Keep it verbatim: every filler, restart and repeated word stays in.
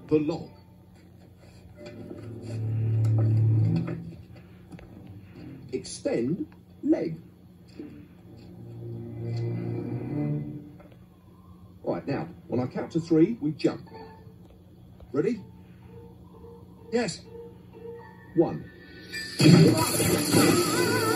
the log. Extend leg. Right, now, when I count to three, we jump. Ready? Yes. One.